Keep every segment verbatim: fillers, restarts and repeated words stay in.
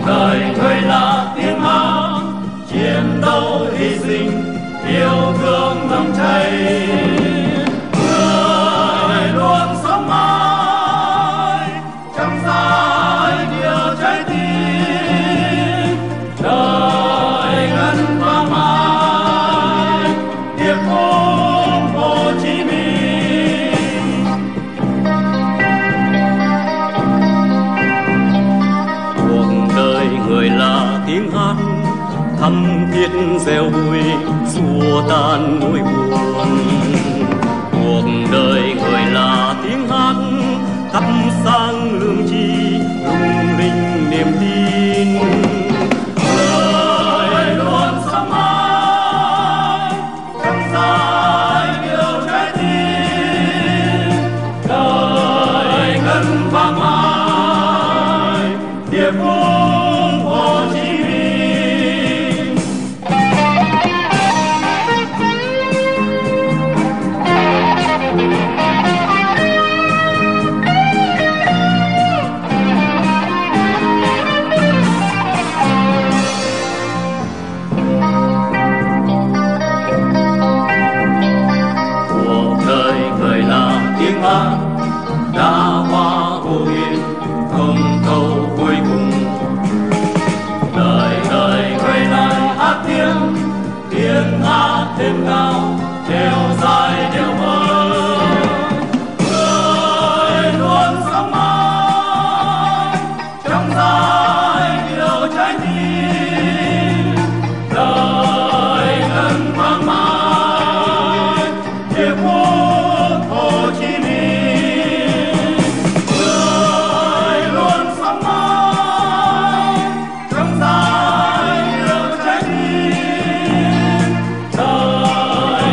đời người là tiếng hát chiến đấu hy sinh yêu thương nồng cháy, người luôn sống mãi trong giai điệu trái tim, đời ngân vang mãi điệp khúc Hồ Chí Minh. Cuộc đời người là tiếng hát thắm thiết gieo vui xua tan nỗi buồn. Cuộc đời người là tiếng hát thắp sáng lương tri lung linh niềm tin, người luôn sống mãi trong giai điệu trái tim, đời ngân vang mãi điệp khúc Hồ Chí Minh. Cuộc đời người là tiếng hát đã hoa vô yên không câu cuối cùng, đời đời người lại hát tiếng tiếng hát thêm cao treo dài điệu mơ, người luôn sống mãi trong giai điệu trái tim, đời ngân vang mãi điệp khúc Hồ Chí Minh, người luôn sống mãi trong giai điệu trái tim, đời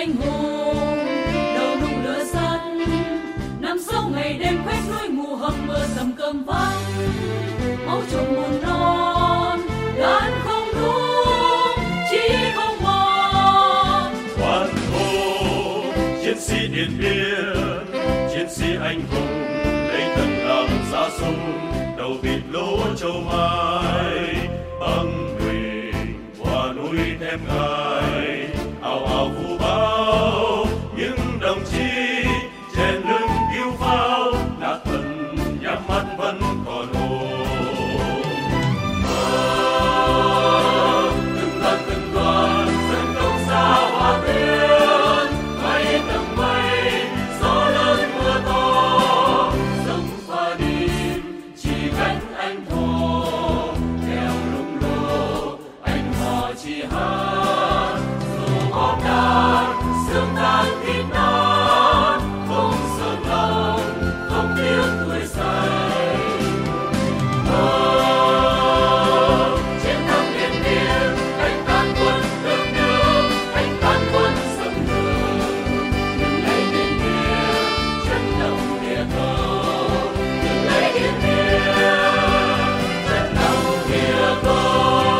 anh hùng đầu nung lửa sắt, năm sau ngày đêm khuét núi ngủ hầm mơ dầm cơm vắng, máu trộn buồn non gan không đúng chỉ không mòn. Hoan hô chiến sĩ Điện Biên, chiến sĩ anh hùng lấy thân làm giá súng, đầu vịt lỗ châu mai băng mình qua núi thép gai, ào ào vu bao những đồng chí trên lưng cứu pháo, nát thân nhắm mắt vẫn còn hồn. Từng đoàn từng đoàn dân công xa hoa tuyến, bay tầng mây gió lớn mưa to, sông pha đi chỉ cánh anh thô, theo lùng lô anh hò chỉ hát, dù bom đạn xương tan thịt non, không sợ lòng không tiếc tuổi say. Ơ, chiến thắng Điện Biên đánh tan quân nước nước, đánh tan quân xâm lược, đừng lấy Điện Biên chấn động địa cầu, đừng lấy Điện Biên chấn động địa cầu.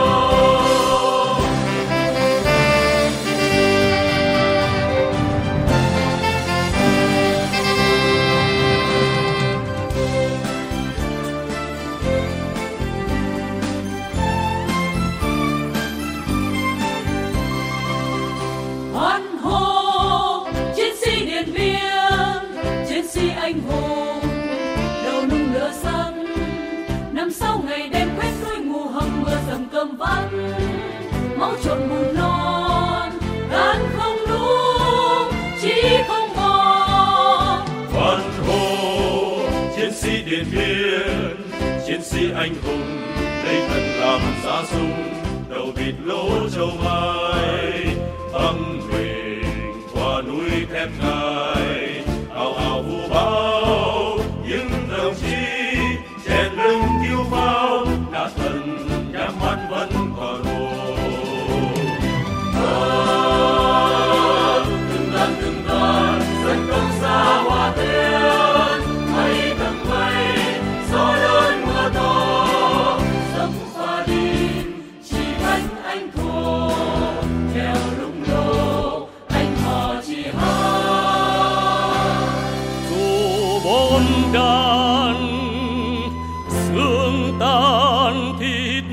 Hoan hô chiến sĩ Điện Biên, chiến sĩ anh hùng đầu nung lửa sắt, năm sau ngày đêm khuét núi ngủ hầm mưa dầm cơm vắng, máu trộn bùn non gan không đúng chỉ không mòn. Hoan hô chiến sĩ Điện Biên, chiến sĩ anh hùng lấy thân làm giá súng, đầu vịt lỗ châu mai băng mình qua núi thép gai, ào ào vu bao những đồng chí trên lưng cứu pháo, đã thân nhắm mắt vẫn còn hồn. Ơ, từng đoàn từng đoàn dân công xa hoa tuyến, mây tầng mây gió lớn mưa to, sông pha đi chỉ cánh anh thô, theo lùng lô anh hò chỉ hát. dù bom đạn xương tan thịt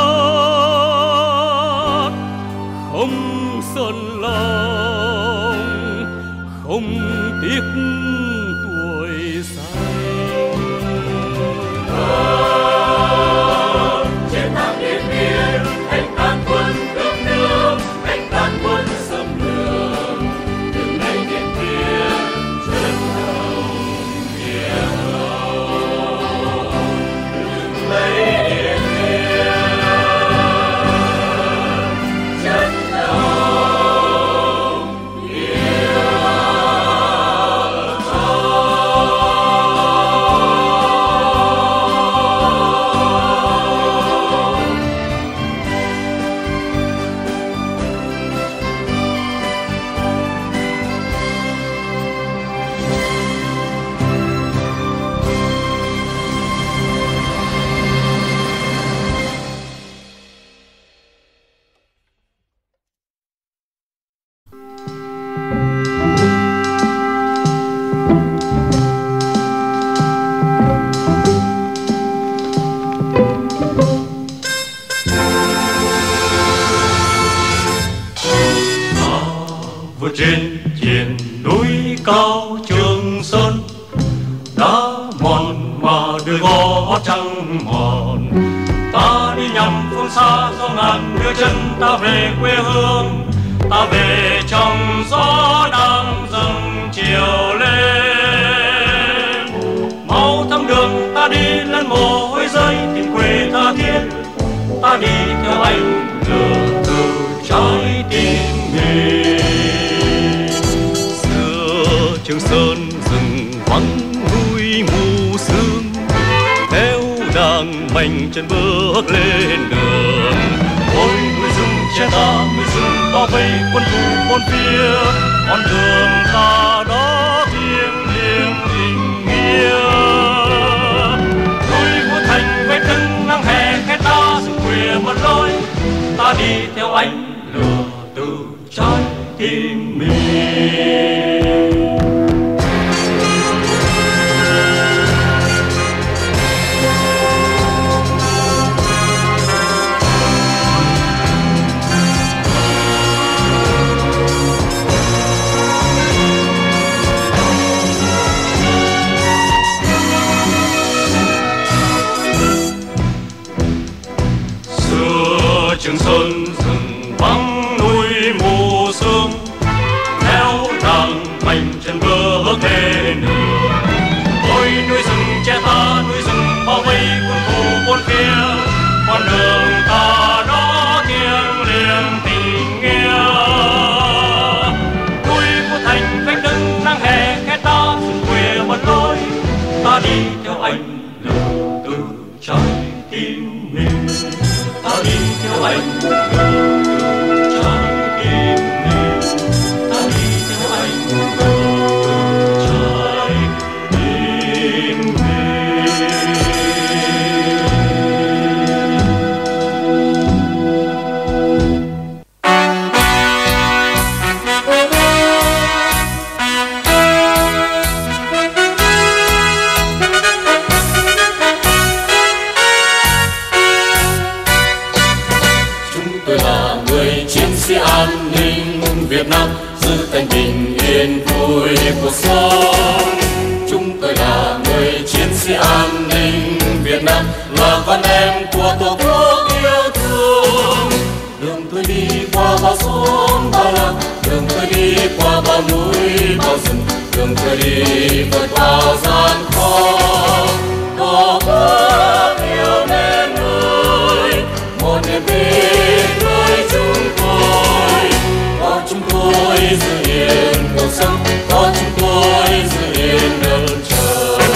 nát, không sơn lòng không tiếc tuổi xanh. Chiến thắng Điện Biên đánh tan quân cướp nước, đánh tan quân xâm lược, đừng lấy Điện Biên chấn động địa cầu, đừng lấy Điện Biên chấn động địa vượt trên triền núi cao Trường Sơn, đá mòn mà đời gót trăng mòn. Ta đi nhằm phương xa do ngàn đưa chân, ta về quê hương, ta về trong gió đang dâng chiều lên. Mau thăm đường ta đi lên mồ hôi rơi, tìm quê tha thiết, ta đi theo anh lửa từ trái tim mình. Xưa Trường Sơn rừng vắng núi mù sương, theo đàng mảnh chân bước lên đường. Ôi núi rừng che ta, núi rừng bao vây quân thù bốn phía, con đường ta đó thiêng liêng tình nghĩa. Núi của thành vách đứng nắng hè khẽ ta sự khuya mất lối, ta đi theo ánh lửa từ trái tim mình. Trường sơn rừng vắng núi mù sương, theo nàng mảnh chân bước lên đường. Ôi núi rừng che ta, núi rừng bao vây quân thù bốn phía, con đường ta đó thiêng liêng tình nghĩa. Núi của thành vách đứng nắng hè khẽ ta rừng khuya mất lối, ta đi theo ánh lửa từ trái tim mình. Ta đi theo ánh lửa từ trái tim mình, ta đi theo ánh lửa từ trái tim mình. An ninh Việt Nam giữ thành bình yên vui cuộc sống. Chúng tôi là người chiến sĩ an ninh Việt Nam, là con em của Tổ quốc yêu thương. Đường tôi đi qua bao xóm bao làng, đường tôi đi qua bao núi bao rừng, đường tôi đi vượt bao gian khó. Tổ quốc yêu nên người, một niềm tin với chúng tôi. Có chúng tôi giữ yên cuộc sống, có chúng tôi giữ yên đất trời.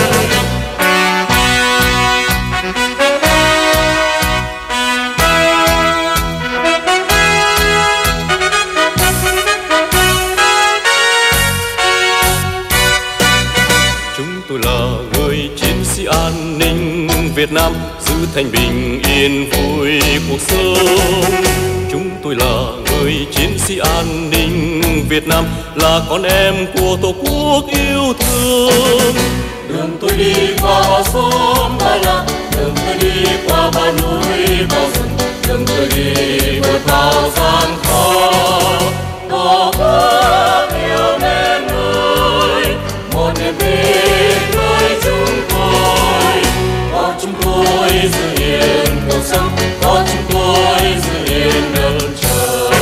Chúng tôi là người chiến sĩ an ninh Việt Nam, giữ thành bình yên vui cuộc sống. Chúng tôi là người chiến sĩ an ninh Việt Nam, là con em của Tổ quốc yêu thương. Đường tôi đi qua bao xóm bao làng, đường tôi đi qua bao núi bao rừng, đường tôi đi vượt bao gian khó. Tổ quốc yêu nên người, một niềm tin với chúng tôi. Có chúng tôi giữ yên cuộc sống, có chúng tôi giữ yên đất trời.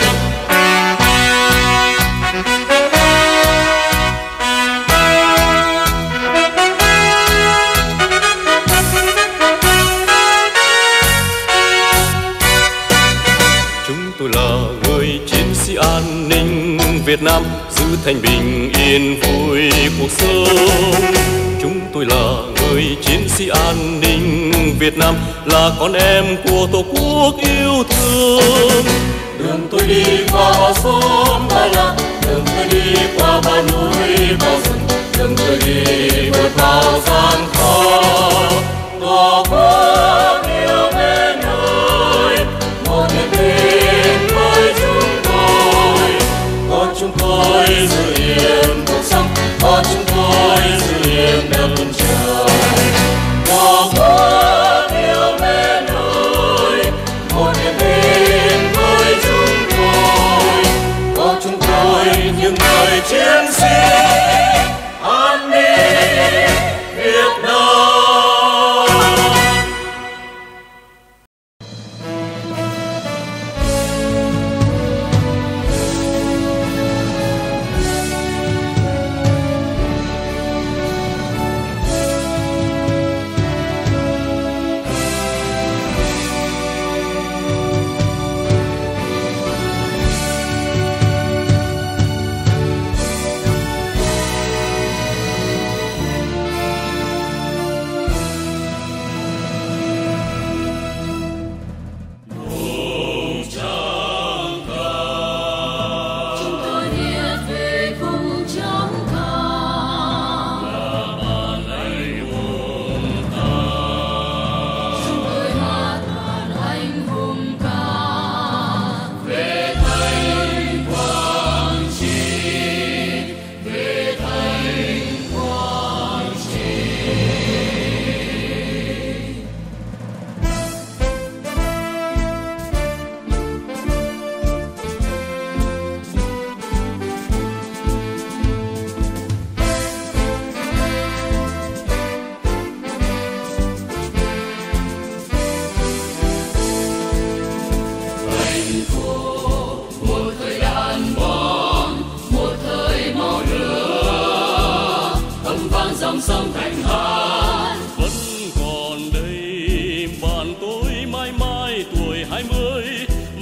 Chúng tôi là người chiến sĩ an ninh Việt Nam, giữ thành bình yên vui cuộc sống. Chúng tôi là người chiến sĩ an ninh Việt Nam, là con em của Tổ quốc yêu thương. Đường tôi đi qua bao xóm bao làng, đường tôi đi qua bao núi bao rừng, đường tôi đi vượt bao gian khó. Tổ quốc yêu nên người, một niềm tin với chúng tôi. Có chúng tôi giữ yên cuộc sống, có chúng tôi giữ yên đất trời. Tổ quốc yêu nên người, một niềm tin với chúng tôi. Có chúng tôi những người chiến sĩ an ninh.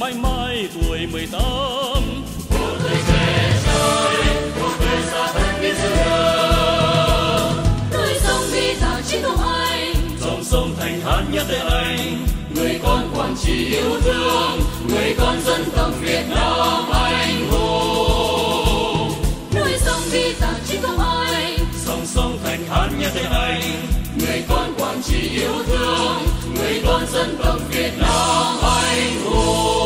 mãi mãi tuổi mười tám. Một thời trẻ trai, một thời xa thân biên giới. Núi sông bi tả chiến công anh, dòng sông Thành hát nhắc tên anh. Người con Quảng Trị yêu thương, người con dân tộc Việt Nam anh hùng. Núi sông bi tả chiến công anh, dòng sông Thành hát nhắc tên anh. Người con Quảng Trị yêu thương, người con dân tộc Việt Nam anh hùng.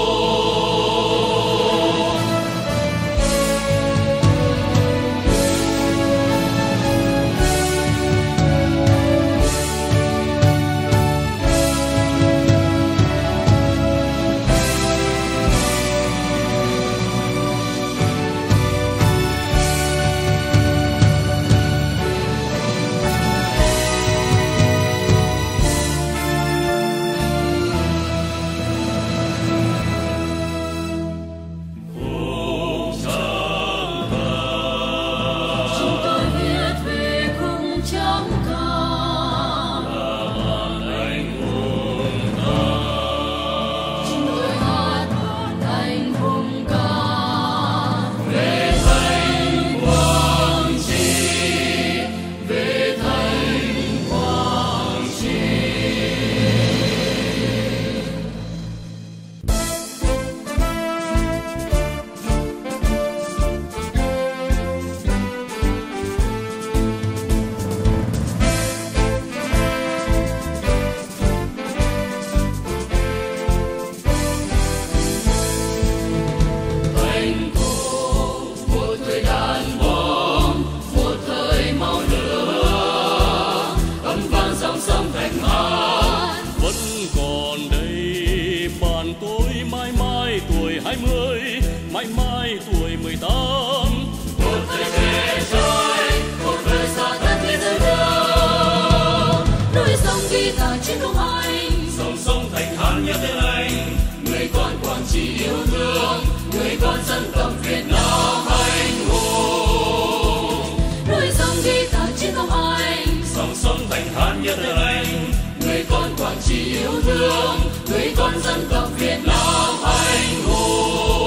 Mãi mãi tuổi mười tám. Một thời trẻ trai, một thời xa thân biên giới. Núi sông ghi tả chiến công anh, dòng sông Thành hát nhắc tên anh. Người con Quảng Trị yêu thương, người con dân tộc Việt Nam anh hùng. Núi sông ghi tả chiến công anh, dòng sông Thành hát nhắc tên anh. Người con Quảng Trị yêu thương, người con dân tộc Việt Nam anh hùng.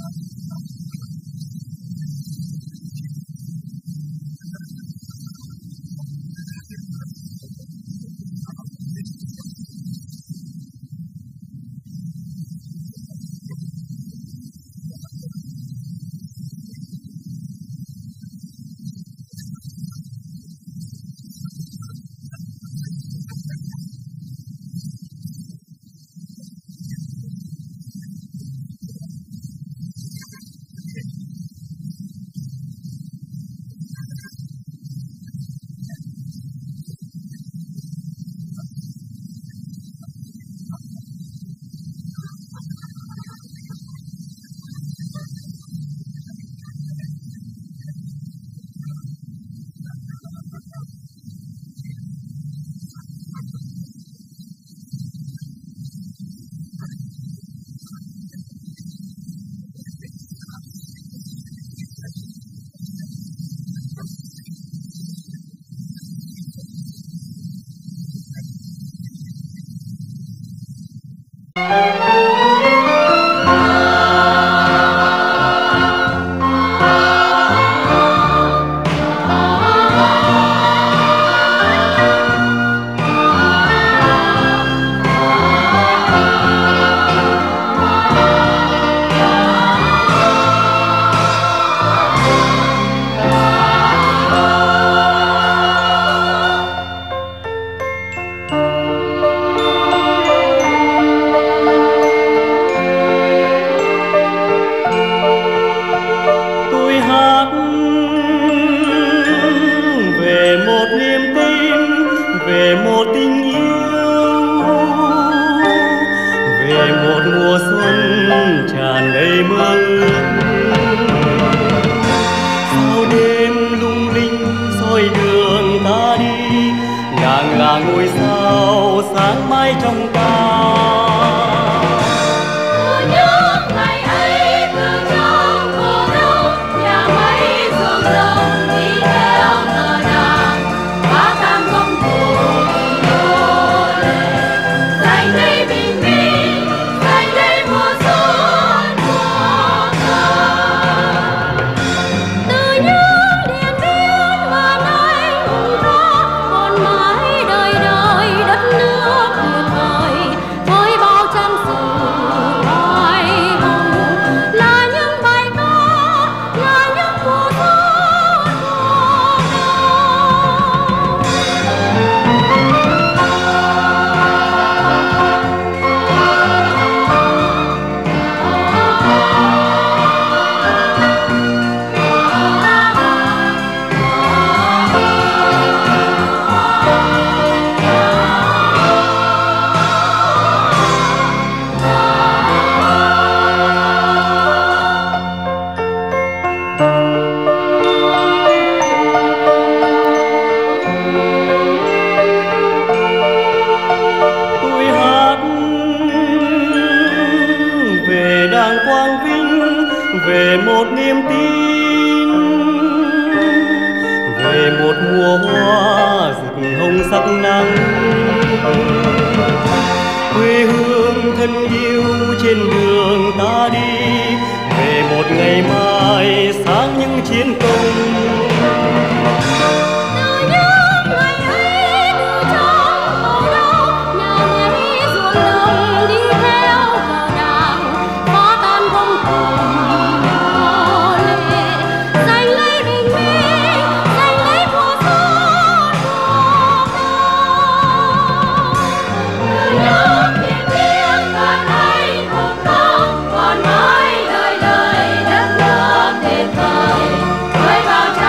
Với bao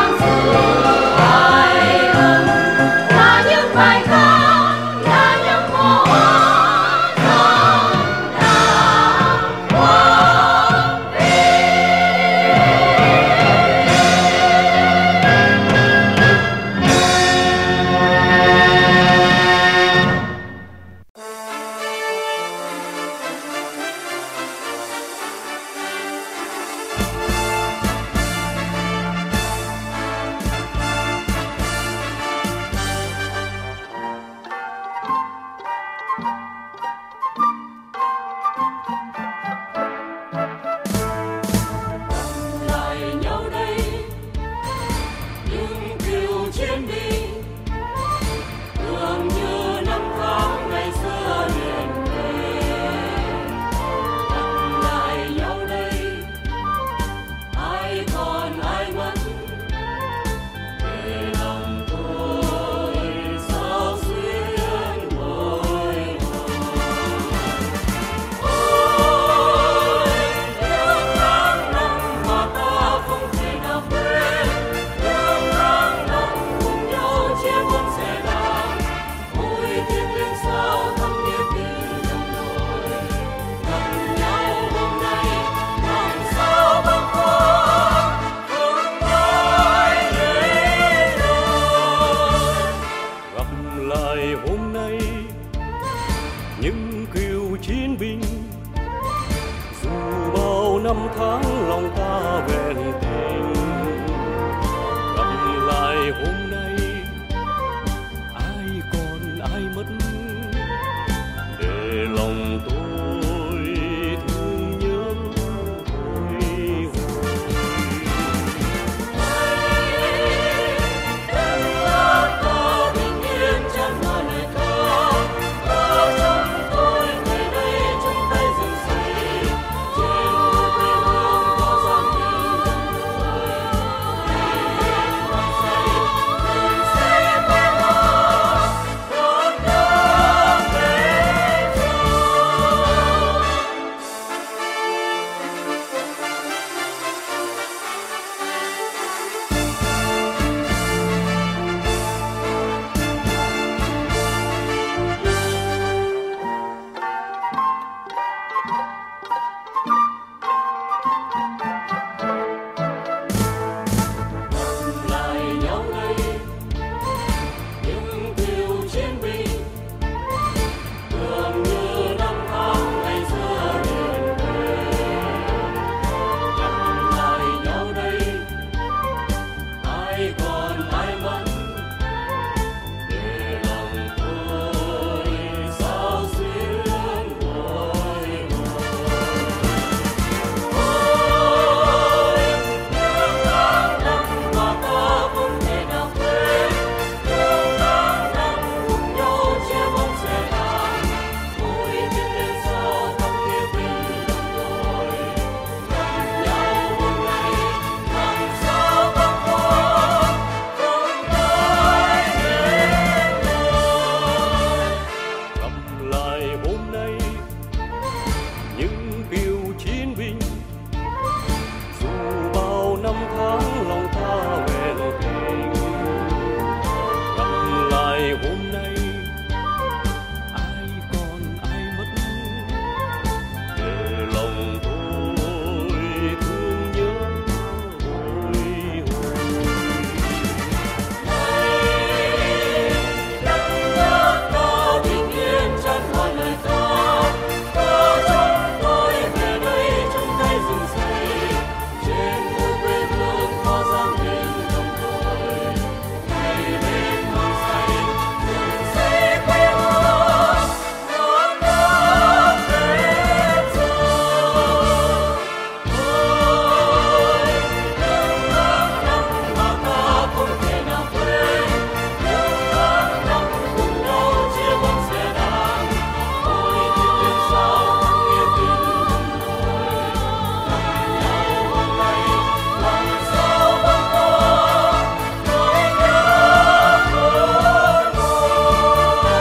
năm tháng lòng ta vẹn tình. Gặp lại hôm nay ai còn ai mất, để lòng tôi thương nhớ bồi hồi. Đừng lo có bình yên chẳng hoa lời ca, có trong tôi ngày đây trong tay rừng xây, trên một quê hương có dòng tình đồng đội. Ngày hoa say rừng xây quê hương con nước về trời. Gặp lại nhau đây những cựu chiến binh, tưởng như năm tháng ngày xưa liền về. Gặp lại nhau đây ai còn ai mất, để lòng tôi sao xuyên bồi hồi. Ôi những tháng năm mà ta không thể nào quên, những tháng năm cùng nhau chia bóng xe đạp, mỗi tiếng lên gió thắm thiết tình đồng đội. Gặp nhau hôm nay làm sao bâng khuâng không nói nên lời. Gặp lại hôm nay những cựu chiến binh, dù bao năm tháng lòng ta vẹn tình. Gặp lại hôm nay ai còn ai mất, để lòng tôi thương nhớ bồi hồi. Đất nước có bình yên chẳng hoa lời ca, có trong tôi về đây trong tay rừng xây, trên một quê hương có dòng tình đồng đội. Ngày đêm hăng say rừng xây quê hương non nước về trời. Ôi những tháng năm mà ta không thể nào quên, những tháng năm cùng nhau chia bóng xe đạp, mỗi tiếng lên sao thắm thiết tình đồng đội. Gặp nhau hôm nay làm sao bâng khuâng nỗi nhớ bồi hồi.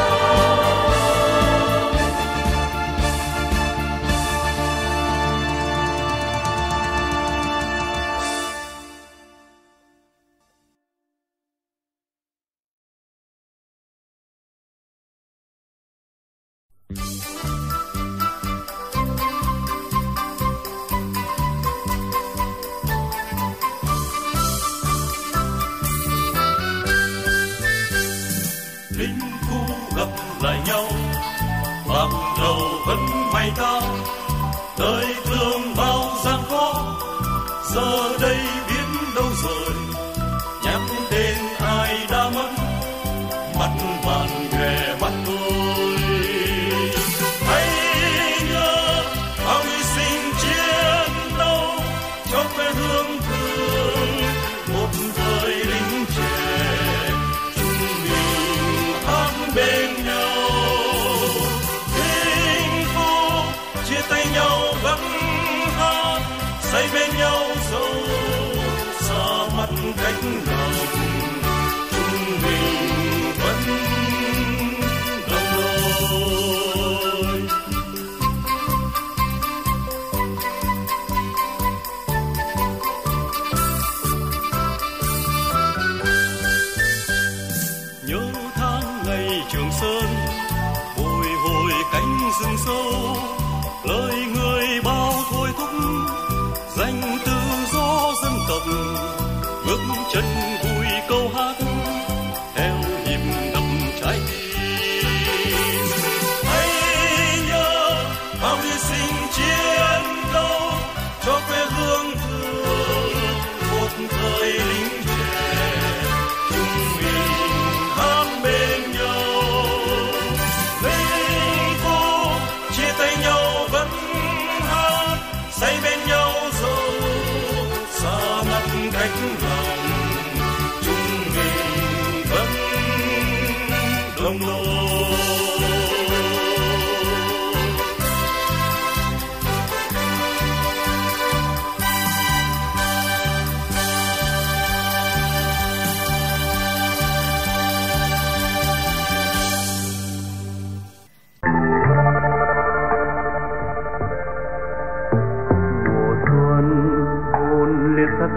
Lính khu gặp lại nhau, bạc đầu vẫn may ta, đời thương bao gian khó, giờ đây biết đâu rồi. Nhắc đến ai đã mất, mắt bạn ghé mắt tôi. Hãy nhớ bao hy sinh chiến đấu cho quê hương thương, một thời lính trẻ chúng mình hát bên nhau. Hạnh phúc chia tay nhau vẫn hát, say bên nhau dẫu xa mắt cách lòng, chúng mình vẫn đồng đội. Nhớ tháng ngày Trường Sơn, bồi hồi cánh rừng sâu, lời người bao thôi thúc danh tự do dân tộc, bước chân vui câu hát theo nhịp đập trái tim. Hãy nhớ bao hy sinh chiến đấu cho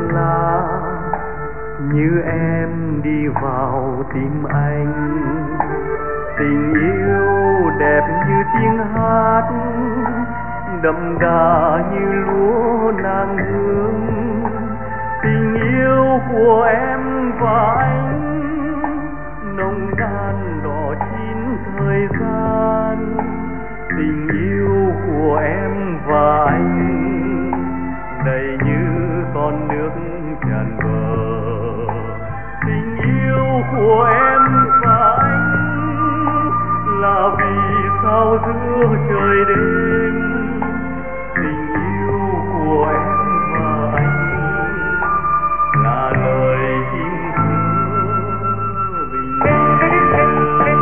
lá, như em đi vào tim anh. Tình yêu đẹp như tiếng hát, đậm đà như lúa nàng hương. Tình yêu của em và anh nồng nàn đỏ chín thời gian. Tình yêu của em và anh đầy như con nước tràn bờ. Tình yêu của em và anh là vì sao giữa trời đêm. Tình yêu của em và anh là lời chim thơ bình yên.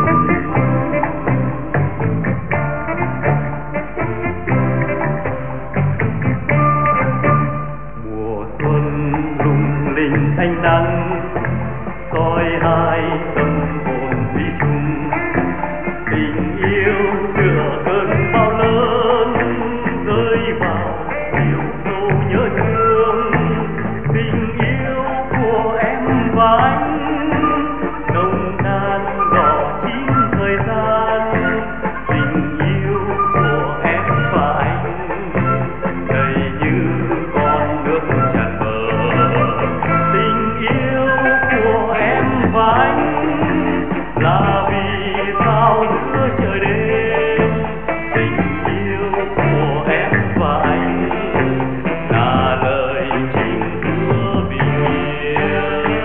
Mùa xuân lung linh ánh nắng soi hai tâm hồn thủy chung. Tình yêu tựa cơn bão lớn rơi vào chiều sâu nhớ thương. Tình yêu của em và anh nồng nàn đỏ chín thời gian. Tình yêu của em và anh đầy như con nước tràn bờ. Tình yêu của em và anh là vì sao giữa trời đêm. Tình yêu của em và anh là lời chim thưa bình yên.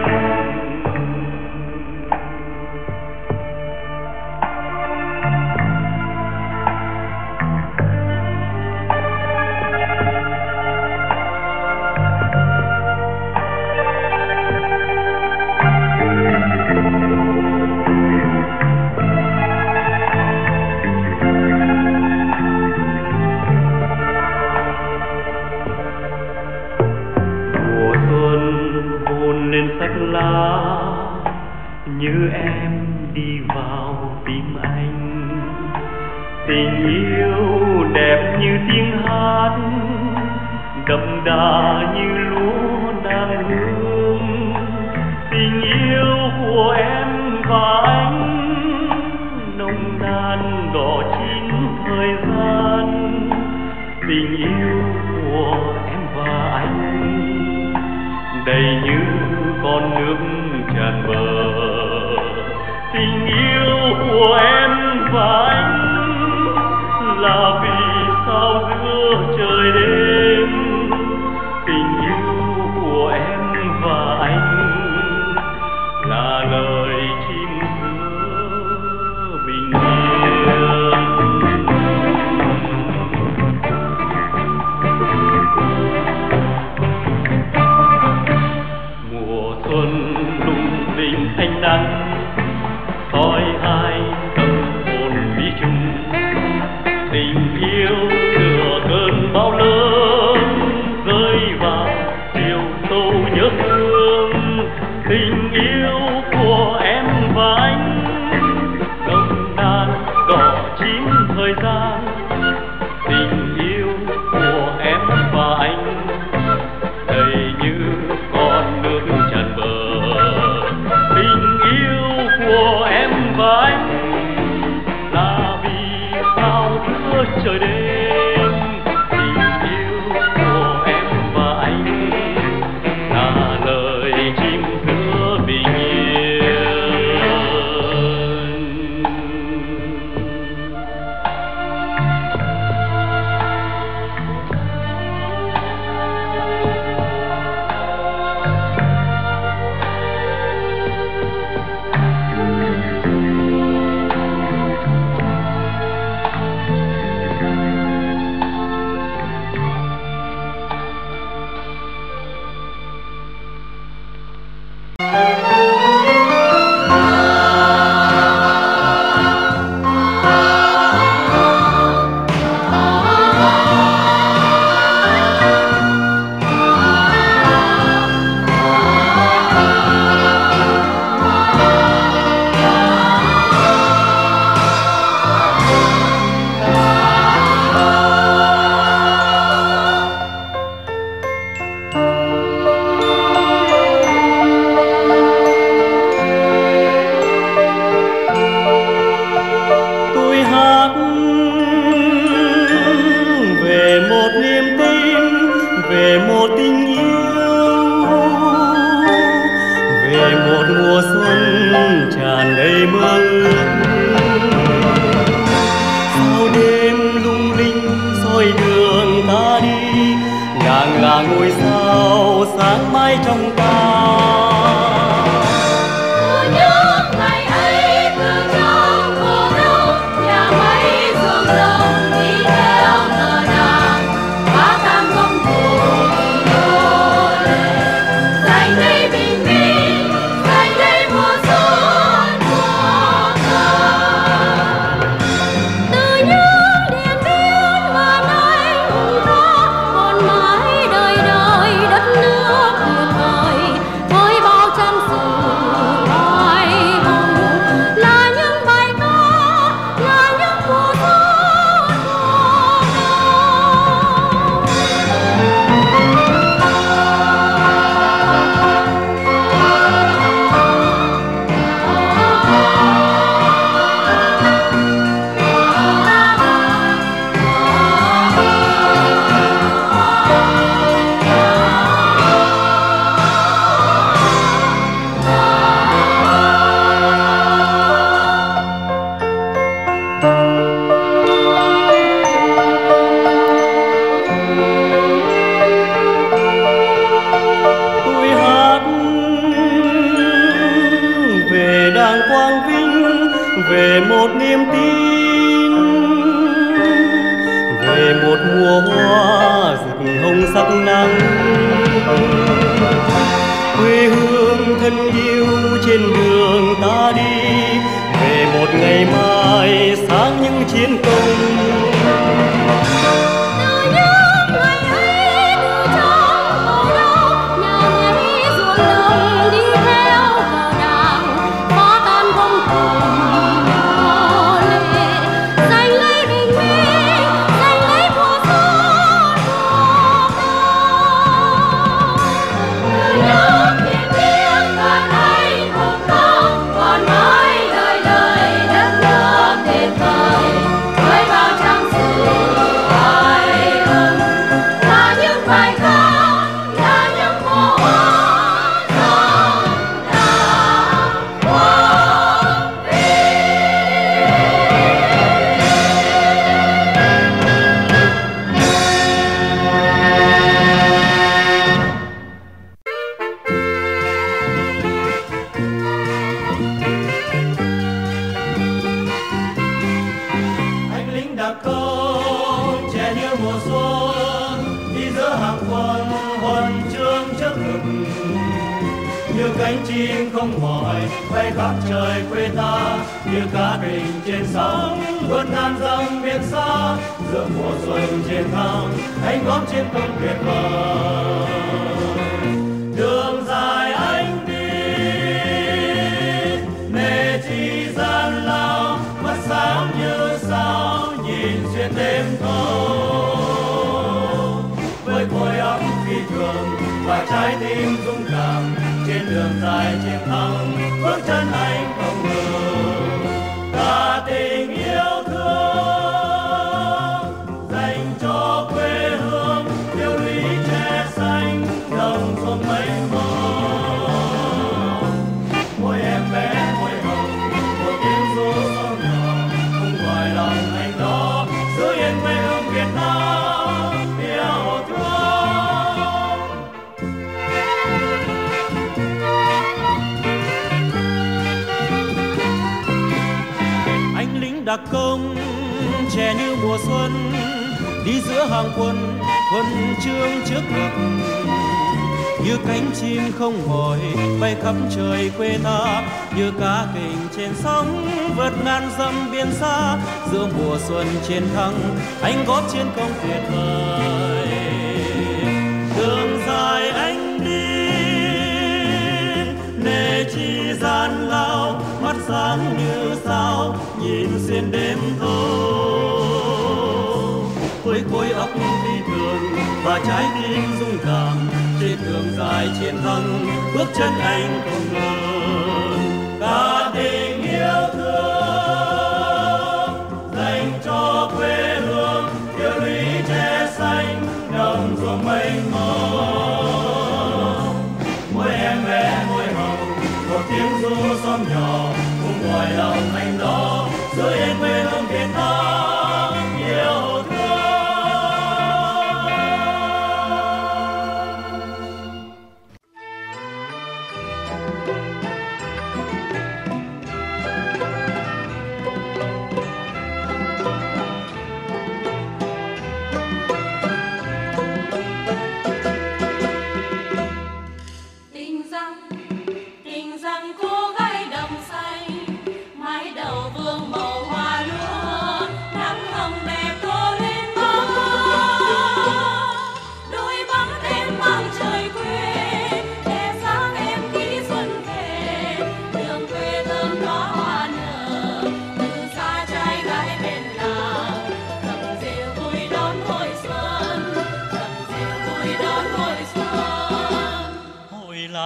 Mùa xuân hôn lên sắc lá, như em đi vào tim anh. Tình yêu đẹp như tiếng hát, đậm đà như lúa nàng hương. Tình yêu của em và anh nồng nàn đỏ chín thời gian. Tình yêu của em và anh đầy như con nước tràn bờ. Tình yêu của em và anh là vì sao giữa trời đêm. Tình yêu của em và anh là lời chim giữa bình yên. Mùa xuân lung linh ánh nắng soi hai tâm hồn đi chung. Tình yêu tựa cơn bão lớn mãi trong ta. Về một niềm tin, về một mùa hoa rực hồng sắc nắng, quê hương thân yêu trên đường ta đi, về một ngày mai sáng những chiến công. Cánh chim không mỏi bay khắp trời quê ta, như cá kình trên sóng vươn ngàn dặm biển xa. Giữa mùa xuân chiến thắng anh góp chiến công tuyệt vời. Đường dài anh đi nề chi gian lao, mắt sáng như sao nhìn xuyên đêm thâu. Với khối óc phi thường và trái tim dũng cảm, trên đường dài chiến thắng bước chân anh không ngừng. Cả tình yêu thương dành cho quê hương, yêu lũy tre xanh đồng ruộng mênh mông. Mỗi em bé mỗi hồng một tiếng ru sâu nhỏ, cùng gọi lòng anh đó giữ yên quê hương Việt Nam yêu thương. Đặc công trẻ như mùa xuân, đi giữa hàng quân huân chương trước ngực, như cánh chim không mỏi bay khắp trời quê ta, như cá kình trên sóng vượt ngàn dặm biển xa. Giữa mùa xuân chiến thắng anh góp chiến công tuyệt vời. Đường dài anh đi nề chi gian lao, mắt sáng như sao nhìn xuyên đêm thâu. Với khối óc phi thường và trái tim dũng cảm, trên đường dài chiến thắng bước chân anh không ngừng. Cả tình yêu thương dành cho quê hương, yêu lũy tre xanh đồng ruộng mênh mông. Mỗi em bé mỗi hồng một tiếng ru xóm nhỏ, cùng gọi lòng anh đó giữ yên quê hương Việt Nam yêu thương.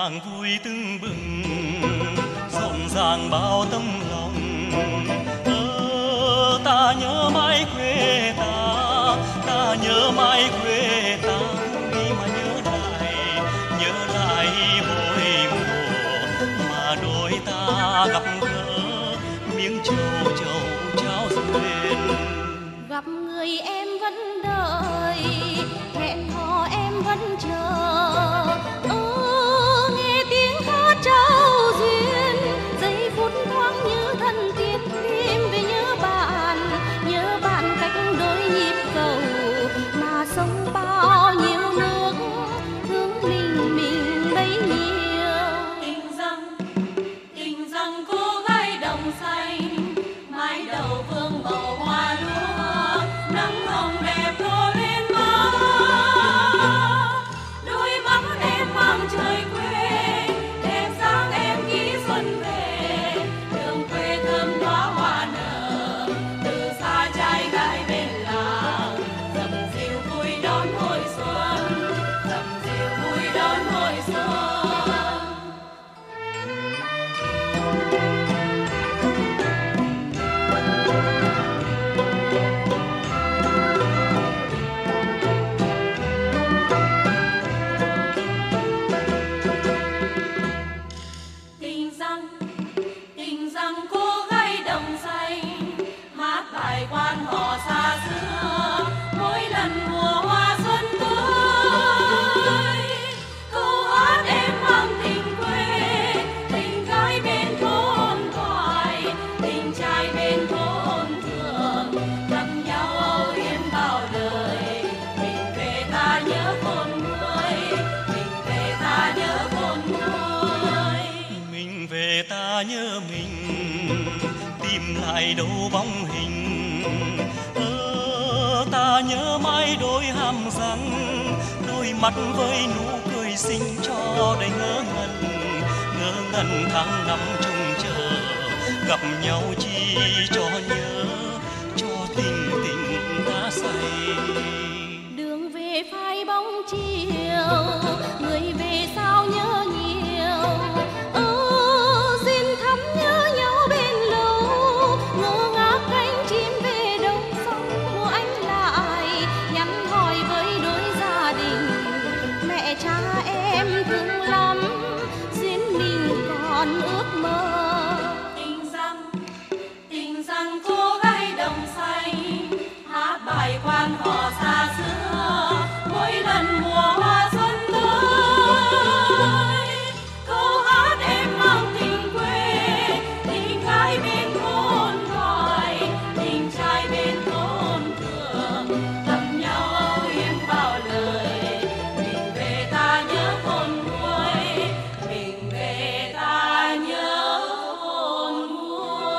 làng vui tưng bừng rộn ràng bao tấm lòng. Ơ ta nhớ mãi quê ta, ta nhớ mãi quê ta, đi mà nhớ lại, nhớ lại hồi mùa mà đôi ta gặp gỡ miếng trầu trầu trao duyên. Gặp người em vẫn đợi, hẹn hò em vẫn chờ. Ơ nghe tiếng hát trao duyên, giây phút thoáng như thân thiết thêm về nhớ bạn, nhớ bạn cách đôi nhịp cầu mà sông bao nhiêu nước hướng mình mình bấy nhiêu. Tình rằng tình rằng cô gái đồng xanh, mái đầu vương màu hoa lúa, nắng hồng đẹp đổ lên má, đôi mắt em mang trời quê, đèn sáng em nghĩ xuân về, đường quê thơm đóa hoa nở, từ xa trai gái bên làng, dầm dìu vui đón hồi xuân, dầm dìu vui đón hồi xuân. Tình rằng tình rằng cô gái đồng xanh, hát bài quan họ xa xưa, mỗi lần mùa hoa xuân tới, câu hát em mang tình quê, tình gái bên thôn thoại, tình trai bên thôn thường, gặp nhau âu yếm bao đời. Mình về ta nhớ thôn người, mình về ta nhớ thôn người. Mình về ta nhớ mình, tìm lại đâu bóng hình. Ơ ta nhớ mãi đôi hàm răng, đôi mắt với nụ cười xinh cho đầy ngỡ ngẩn, ngỡ ngẩn tháng năm trông chờ, gặp nhau chi cho nhớ, cho tình tình ta say. Đường về phai bóng chiều, người về sao nhớ nhiều. Ơ xin thắm nhớ nhau bên lâu, ngơ ngác cánh chim về đông sông mùa anh lại, nhắn hỏi với đôi gia đình, mẹ cha em thương lắm, duyên mình còn ước mơ. Tình rằng tình rằng cô gái đồng xanh, hát bài quan họ xa xưa, mỗi lần mùa hoa xuân tới, câu hát em mang tình quê, tình gái bên thôn thoại, tình trai bên thôn thường, gặp nhau âu yếm bao lời. Mình về ta nhớ thôn muối, mình về ta nhớ thôn muối.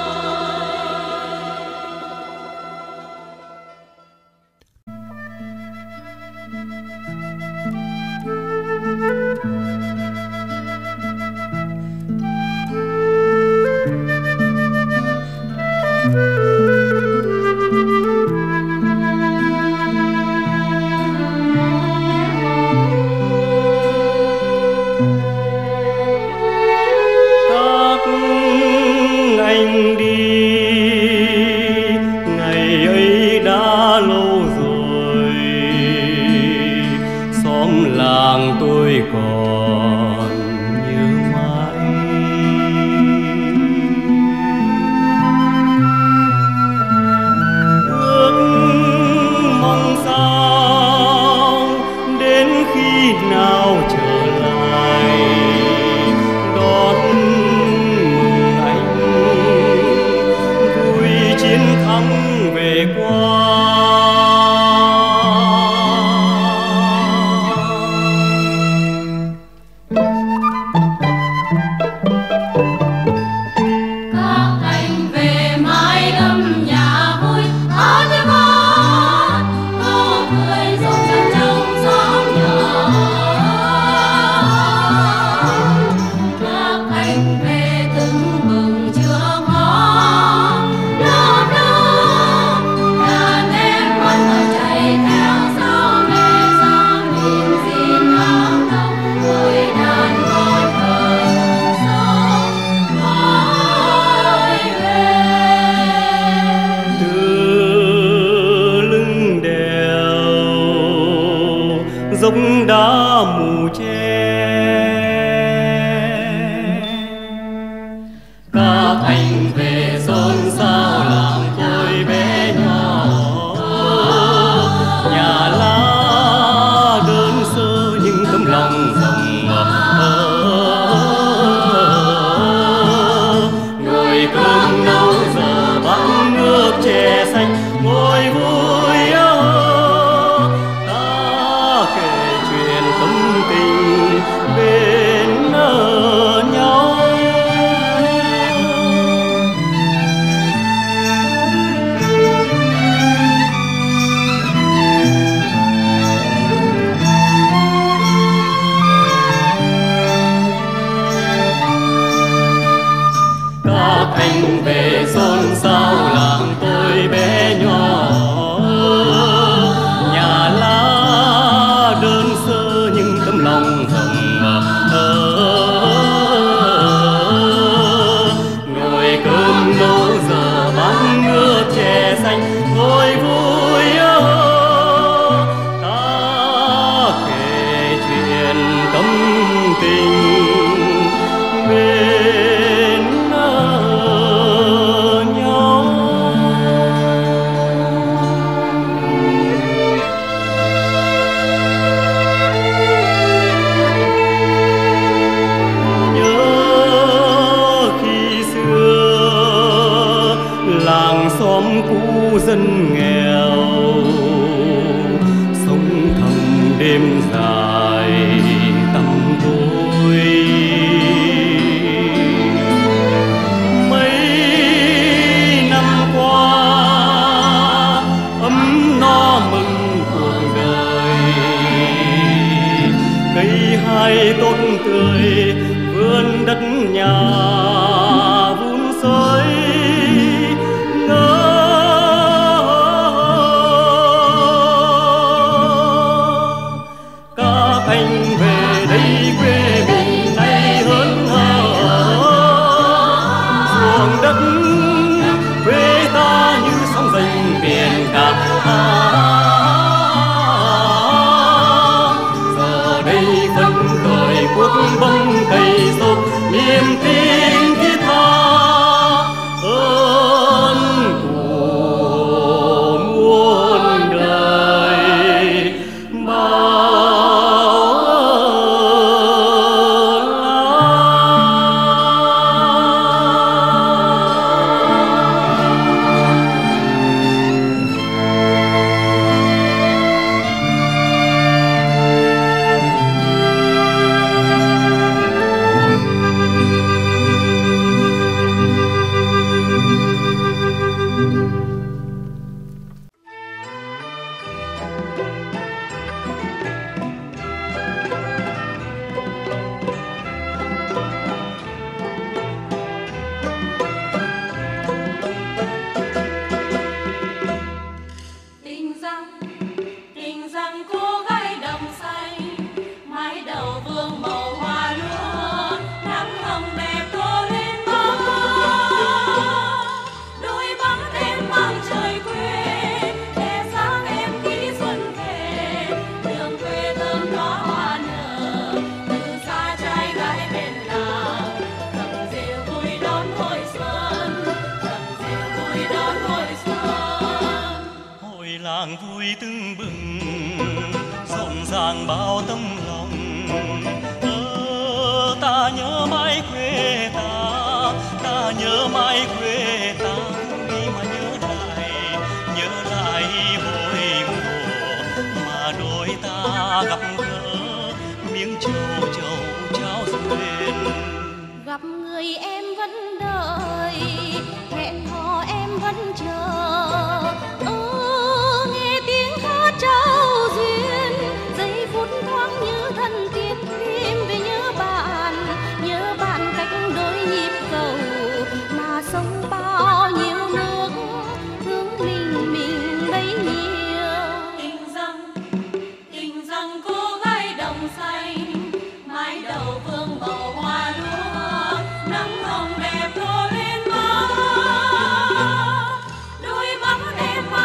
Các anh đi, ngày ấy đã lâu rồi, xóm làng tôi còn nhớ mãi. Ước mong sao đến khi nào trở lại, đón mừng anh vui chiến thắng về qua. dốc đá mù che. Các anh về xôn xao làm tôi bé nhỏ, nhà lá đơn sơ nhưng tấm lòng rộng mở. Ngồi cơm nấu giờ bát nước chè xanh ngồi vui ơ, ta kể chuyện tâm tình bên nhau. Các anh về xôn xao làm tôi bé nhỏ, nhà lá đơn sơ nhưng tấm lòng rộng mở. Ngồi cơm nấu giờ bát nước chè xanh ngồi vui ơ, ta kể chuyện tâm tình bên nhau. Nhớ khi xưa làng xóm cũ dân nghèo, sống thầm đêm dài tăm tối. Mấy năm qua ấm no mừng cuộc đời, cây hai tốt tươi vườn đất nhà vun sới nở. Các anh về đây quê mình nay hơn hở, ruộng đất quê ta như sóng dành biển cả. Giờ đây phấn khởi cuộc bông cây sốt niềm tin thiết tha, ơn của muôn đời bao la. Tình rằng tình rằng cô gái đồng xanh, mái đầu vương màu hoa lúa, nắng hồng đẹp tô lên má. Đôi bóng đêm mang trời quê, để sáng em khi xuân về. Đường quê thơm đóa hoa nở, từ xa trai gái bên làng. Cầm rượu vui đón hồi xuân, cầm rượu vui đón hồi xuân. Hội làng vui tưng bừng, rộn ràng bao tấm lòng. Ơ, ta nhớ mãi quê ta, ta nhớ mãi quê ta. Đi mà nhớ lại, nhớ lại hồi mùa mà đôi ta gặp gỡ, miếng trầu trầu trao duyên. Gặp người em vẫn đợi, hẹn hò em vẫn chờ. Ơ, nghe tiếng hát trao duyên, giây phút thoáng như thân tiên thêm về nhớ bạn, nhớ bạn cách đôi nhịp cầu mà sông bao nhiêu nước thương mình mình bấy nhiêu. Tình rằng tình rằng cô gái đồng xanh, mái đầu vương màu hoa lúa, nắng hồng đẹp tô lên má. Đôi mắt em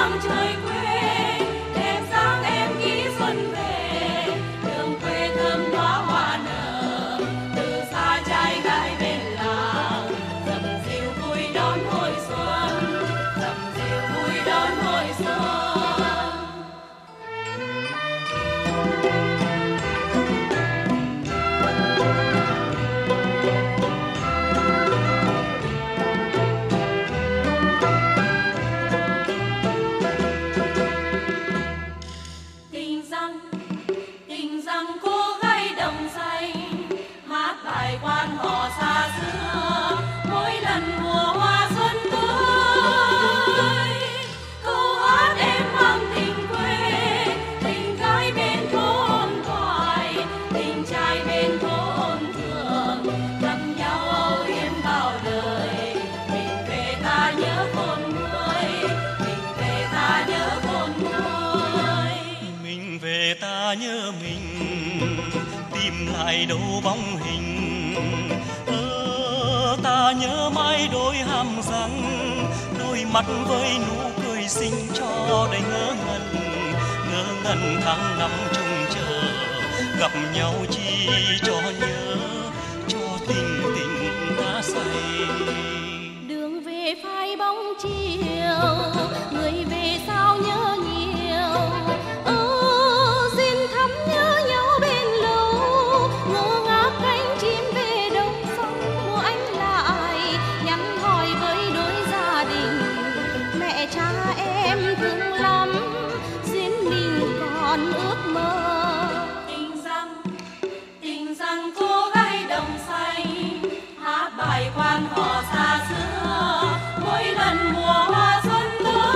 nhớ mình, tìm lại đâu bóng hình. Ơ ta nhớ mãi đôi hàm răng, đôi mắt với nụ cười xinh cho đầy ngỡ ngẩn, ngỡ ngẩn tháng năm trông chờ gặp nhau chi cho nhớ, cho tình tình ta say. Đường về phai bóng chiều, người về sao nhớ nhiều. Ơ xin thắm nhớ nhau bên lâu, ngơ ngác cánh chim về đông sông mùa anh lại nhắn hỏi với đôi gia đình. Mẹ cha em thương lắm, xin mình còn ước mơ. Tình rằng tình rằng cô gái đồng xanh hát bài quan họ xa xưa, mỗi lần mùa hoa xuân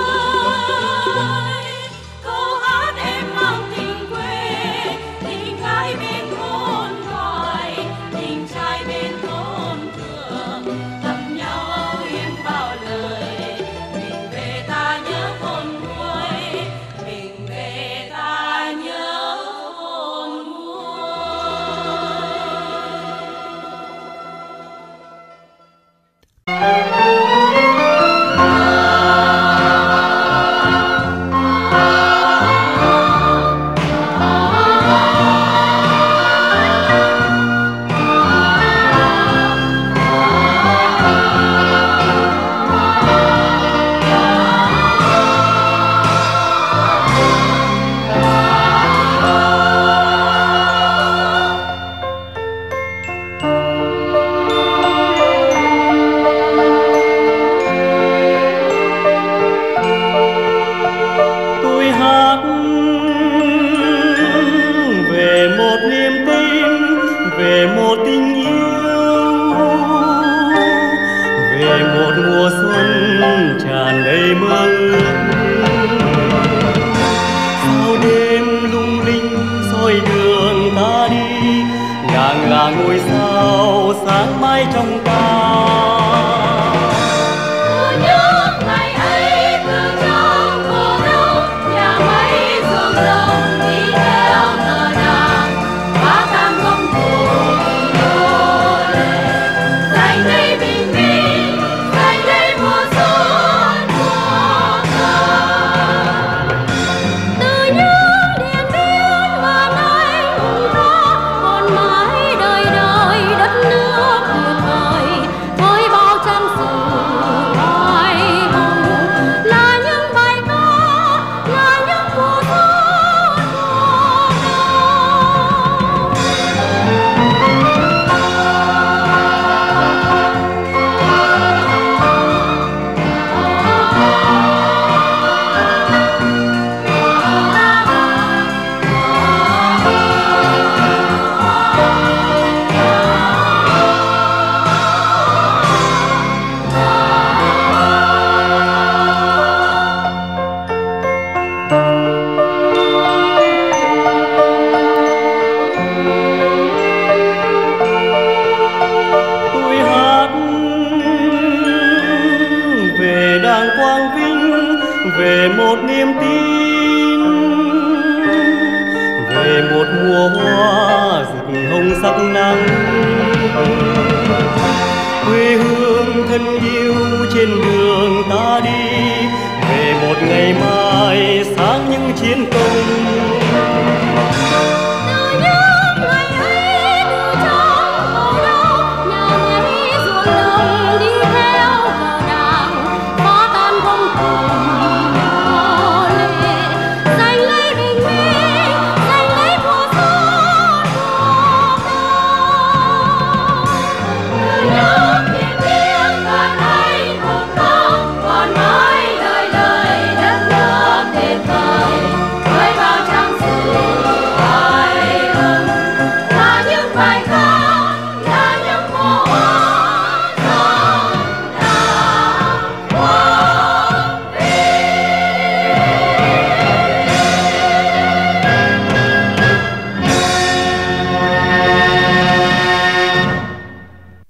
tới câu hát em mang tình quê, tình gái bên thôn thoại, tình trai bên thôn thường gặp nhau âu yếm bao lời. Mình về ta nhớ thôn muối, mình về ta nhớ thôn muối. Tôi hát về một niềm tin, về một tình yêu, về một mùa xuân tràn đầy mơ ước. Sau đêm lung linh soi đường ta đi, ngàn là ngôi sao sáng mãi trong ta. Nhớ ngày ấy thương trong mùa đông, nhà máy ruộng đồng đi theo cờ đảng, phá tan công cụ nô lệ, dành đây bình minh, dành đây mùa xuân mùa cờ. Từ những điện biên và nơi hùng ca, còn mãi đời đời đất nước tuyệt vời, với bao trăm sự oai hùng, là những bài ca, là những mùa xuân mùa Tôi hát về đàng quang vinh, về một niềm tin, về một mùa hoa rực hồng sắc nắng. Quê hương thân yêu trên đường ta đi, về một ngày mai sáng những chiến công.